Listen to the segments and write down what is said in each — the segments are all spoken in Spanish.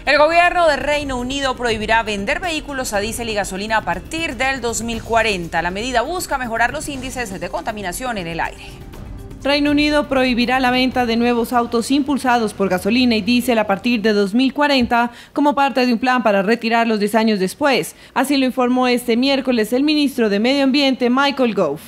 El gobierno de Reino Unido prohibirá vender vehículos a diésel y gasolina a partir del 2040. La medida busca mejorar los índices de contaminación en el aire. Reino Unido prohibirá la venta de nuevos autos impulsados por gasolina y diésel a partir de 2040 como parte de un plan para retirarlos 10 años después. Así lo informó este miércoles el ministro de Medio Ambiente, Michael Gove.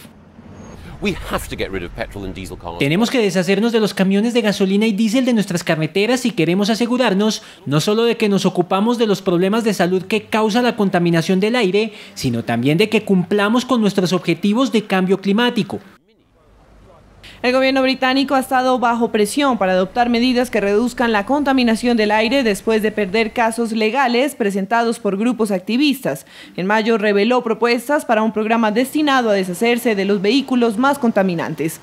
Tenemos que deshacernos de los camiones de gasolina y diésel de nuestras carreteras si queremos asegurarnos no solo de que nos ocupamos de los problemas de salud que causa la contaminación del aire, sino también de que cumplamos con nuestros objetivos de cambio climático. El gobierno británico ha estado bajo presión para adoptar medidas que reduzcan la contaminación del aire después de perder casos legales presentados por grupos activistas. En mayo reveló propuestas para un programa destinado a deshacerse de los vehículos más contaminantes.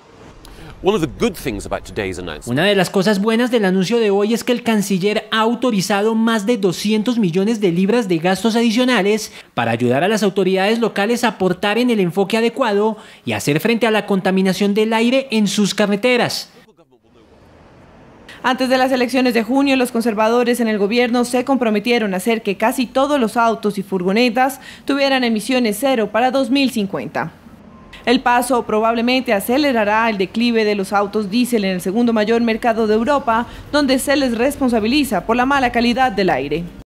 Una de las cosas buenas del anuncio de hoy es que el canciller ha autorizado más de 200 millones de libras de gastos adicionales para ayudar a las autoridades locales a aportar en el enfoque adecuado y hacer frente a la contaminación del aire en sus carreteras. Antes de las elecciones de junio, los conservadores en el gobierno se comprometieron a hacer que casi todos los autos y furgonetas tuvieran emisiones cero para 2050. El paso probablemente acelerará el declive de los autos diésel en el segundo mayor mercado de Europa, donde se les responsabiliza por la mala calidad del aire.